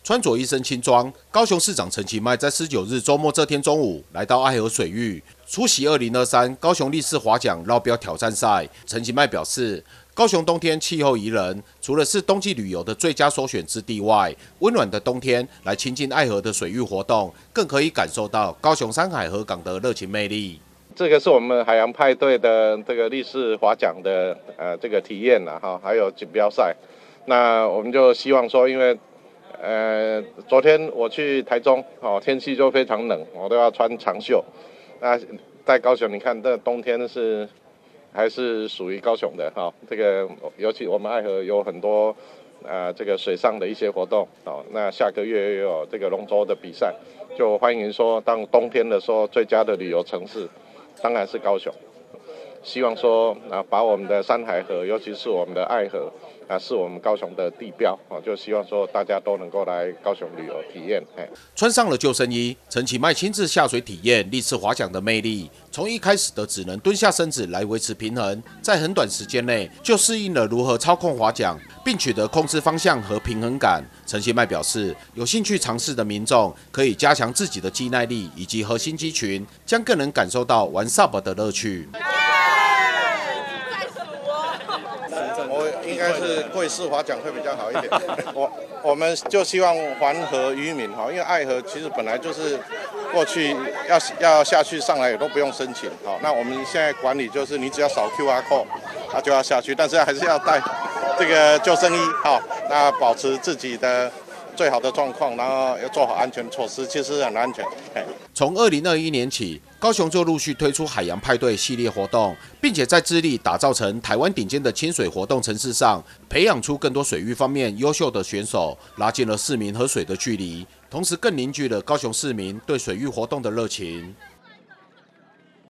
穿着一身轻装，高雄市长陈其迈在19日周末这天中午来到爱河水域出席2023高雄立式划桨绕标挑战赛。陈其迈表示，高雄冬天气候宜人，除了是冬季旅游的最佳首选之地外，温暖的冬天来亲近爱河的水域活动，更可以感受到高雄山海河港的热情魅力。 这个是我们海洋派对的这个立式划桨的这个体验啦哈，还有锦标赛。那我们就希望说，因为昨天我去台中，天气就非常冷，我都要穿长袖。那在高雄，你看这冬天还是属于高雄的哈。这个尤其我们爱河有很多这个水上的一些活动那下个月又有这个龙舟的比赛，就欢迎说当冬天的时候，最佳的旅游城市当然是高雄。希望说把我们的山海河，尤其是我们的爱河是我们高雄的地标就希望说大家都能够来高雄旅游体验。 穿上了救生衣，陈其迈亲自下水体验立式划桨的魅力。从一开始的只能蹲下身子来维持平衡，在很短时间内就适应了如何操控划桨，并取得控制方向和平衡感。陈其迈表示，有兴趣尝试的民众可以加强自己的肌耐力以及核心肌群，将更能感受到玩 SUP 的乐趣。 我应该是贵式划桨会比较好一点。我们就希望还河于民哈，因为爱河其实本来就是过去要下去上来也都不用申请好，那我们现在管理就是你只要扫 QR code， 它就要下去，但是还是要带这个救生衣好，那保持自己的最好的状况，然后要做好安全措施，其实很安全。 从2021年起，高雄就陆续推出海洋派对系列活动，并且在致力打造成台湾顶尖的亲水活动城市上，培养出更多水域方面优秀的选手，拉近了市民和水的距离，同时更凝聚了高雄市民对水域活动的热情。